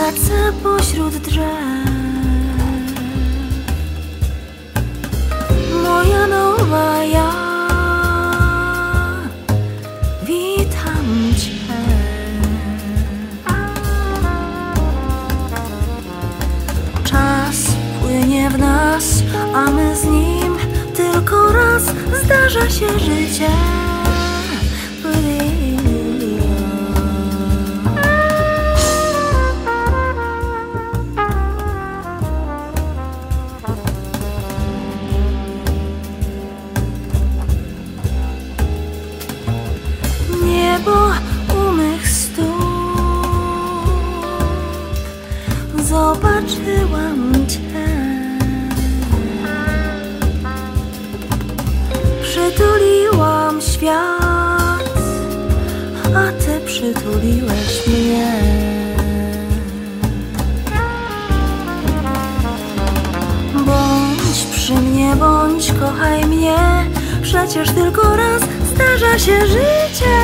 Lecę pośród drzew, moja nowa ja. Witam cię. Czas płynie w nas, a my z nim tylko raz. Zdarza się życie. Niebo u mych stóp, zobaczyłam cię. Przytuliłam świat, a ty przytuliłeś mnie. Bądź przy mnie, bądź, kochaj mnie. Przecież tylko raz zdarza się życie.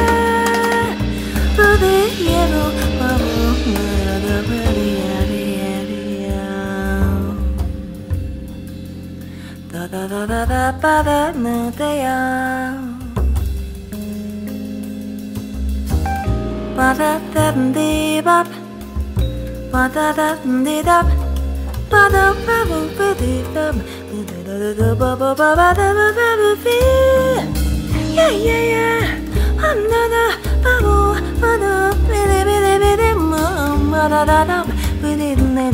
Yeah, yeah, yeah. Another bubble, bubble, bitty, bitty, bitty, mom, da da da, bitty,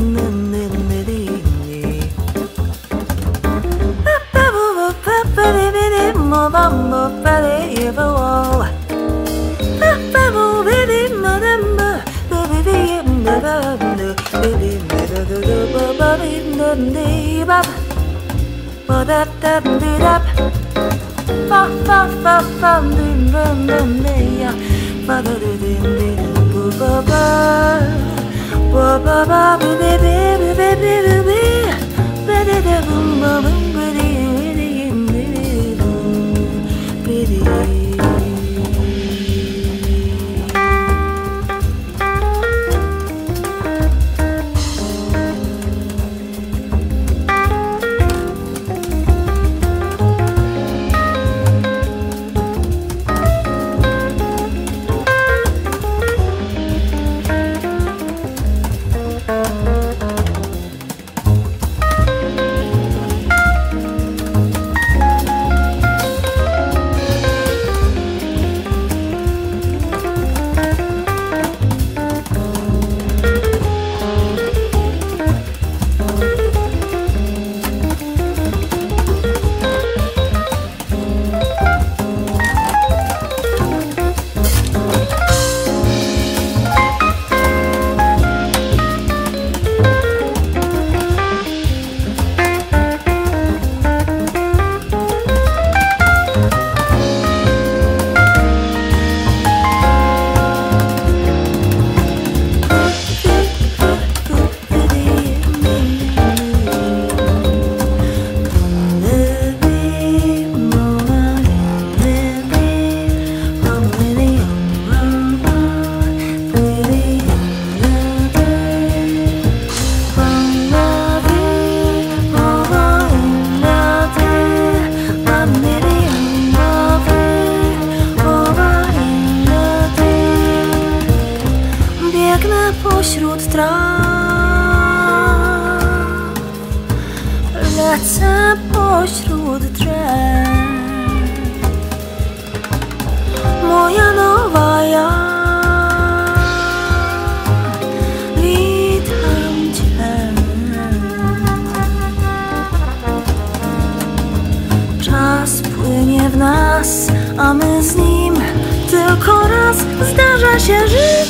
fa fa fa fa dum dum dum ya ba da dum dum bu ba ba ba ba ba bu be be be be be be ba da da bum ba bum ba di di di di di. Pośród traw, lecę pośród drzew, moja nowa ja. Witam cię. Czas płynie w nas, a my z nim tylko raz. Zdarza się żyć.